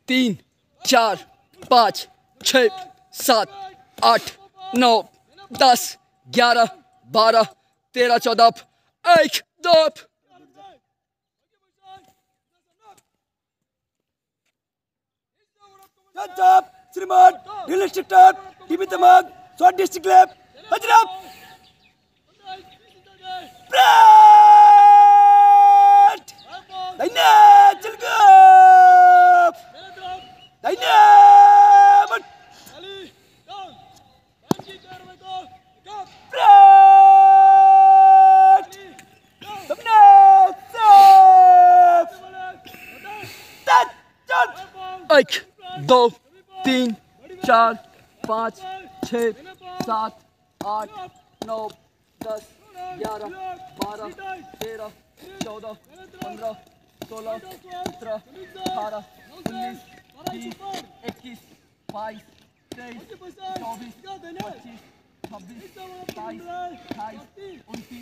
3 4 5 6 7 8 9 10 11 12 13 14 1 2 Jab, Sriman, Drill Instructor, DB Tamag, Swat District Lab, Hajrab! Brad! Dynamite! Chilgap! Dynamite! Brad! Subnet! Safe! Touch! Touch! 1 2 3 4 5 6 7 8 9 10 11 12 13 14 15 16 17 18 19 20 21 22 23 24 25 26 27 28 29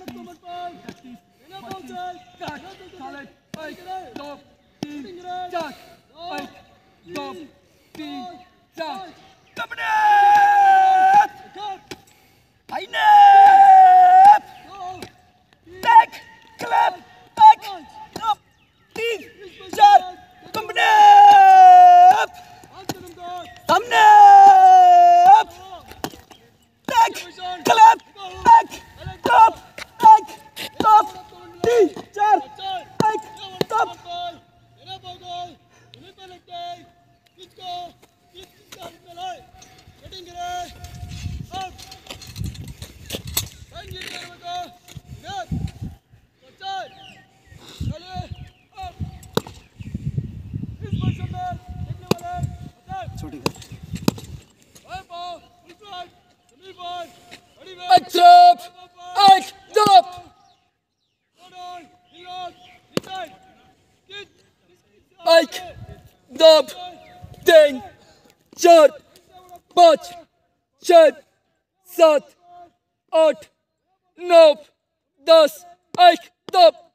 Cabinet! High-nap! Back! Clap! Back! Up! 3 4 Cabinet! Thumbnap! Back! Clap! Back! Top! Back! Top! 3 4 back! Top! Drop! 1 drop! 1 2 3 4 5 6 7 8 9 10 1 2